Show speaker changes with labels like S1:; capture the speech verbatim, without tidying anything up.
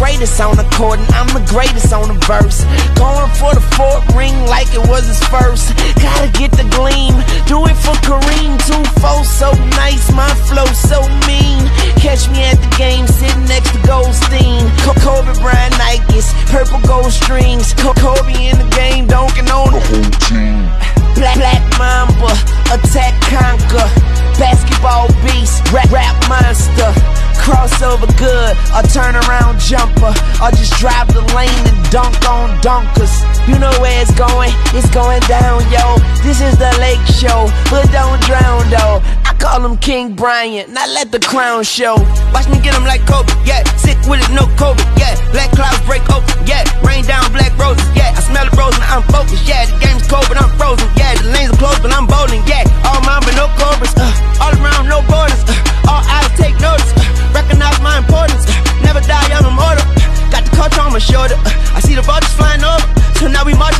S1: greatest on the court, and I'm the greatest on the verse. Going for the fourth ring like it was his first. Gotta get the gleam, do it for Kareem. Two four so nice, my flow so mean. Catch me at the game, sitting next to Goldstein. Kobe Bryant Nikes, purple gold strings. Kobe in the game, dunking on the whole team. Black, black Mamba, attack conquer. Basketball beast, rap, rap monster. Crossover good, a turnaround jumper. Or just drive the lane and dunk on dunkers. You know where it's going, it's going down, yo. This is the Lake Show, but don't drown, though. I call him King Bryant, not let the crown show.
S2: Watch me get him like Kobe, yeah. Sick with it, no COVID, yeah. Black clouds break open, yeah. Rain down black roses, yeah. I smell the rose and I'm focused, yeah. The game's cold, but I'm frozen, yeah. The lanes are closed, but I'm bowling, yeah. All mine, but no cobras, uh. All around, no borders, uh. All eyes take notice, uh. Recognize my importance, uh. Never die, I'm immortal. Got the culture on my shoulder, uh. I see the vultures flying over, so now we march.